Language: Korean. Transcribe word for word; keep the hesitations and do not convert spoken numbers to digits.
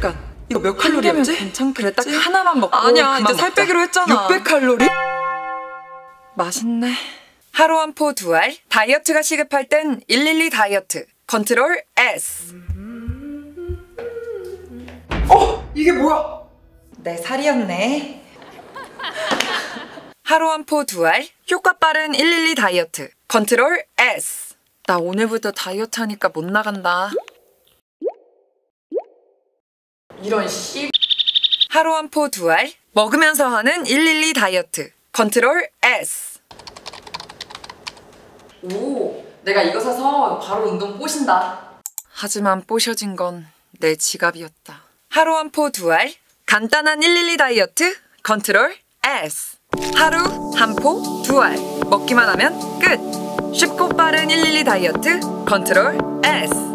잠깐, 이거 몇 칼로리였지? 괜찮겠지? 그래, 딱 하나만 먹고 아니야, 이제 그만 살 먹자. 빼기로 했잖아. 육백 칼로리? 맛있네. 하루 한 포 두 알, 다이어트가 시급할 땐 일일이 다이어트, 컨트롤 S. 어! 이게 뭐야? 내 살이었네. 하루 한 포 두 알, 효과 빠른 일일이 다이어트, 컨트롤 S. 나 오늘부터 다이어트 하니까 못 나간다. 이런 씨. 하루 한 포 두 알, 먹으면서 하는 일일이 다이어트, 컨트롤 S. 오, 내가 이거 사서 바로 운동 뽀신다. 하지만 뽀셔진 건 내 지갑이었다. 하루 한 포 두 알, 간단한 일일이 다이어트, 컨트롤 S. 하루 한 포 두 알, 먹기만 하면 끝. 쉽고 빠른 일일이 다이어트, 컨트롤 S.